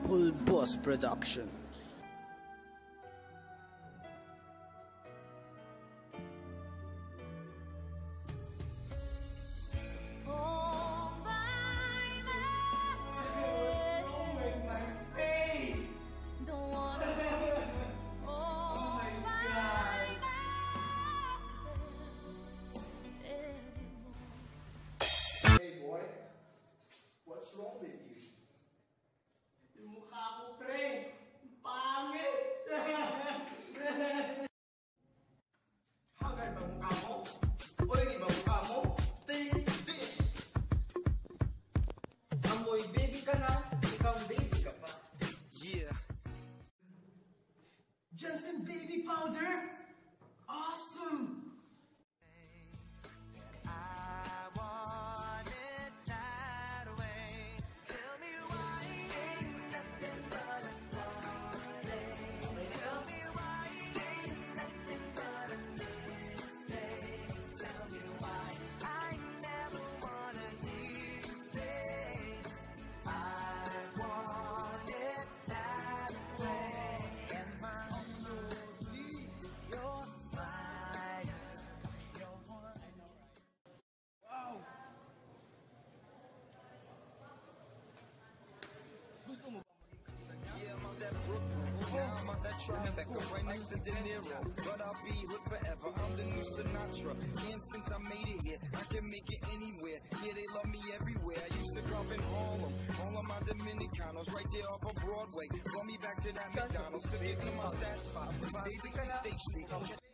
Full Boss Production. Hey boy, what's wrong with you? Yung mukha ko, pre! Pangit! Haggard ba mukha mo? O yung iba mukha mo? Take this! Amoy baby ka na, ikaw baby ka pa. Yeah. Johnson baby powder? Awesome! Gusto mo ba maging katulad niya? Yeah, I'm out that Brooklyn. Now I'm out that Tribeca, right next to De Niro. But I'll be hood forever. I'm the new Sinatra. And since I made it here, I can make it anywhere. Yeah, they love me everywhere. I used to grow up in Harlem. All of my Dominicanos right there off of Broadway. Brought me back to that McDonald's. Took it to my stash spot, 560 State Street.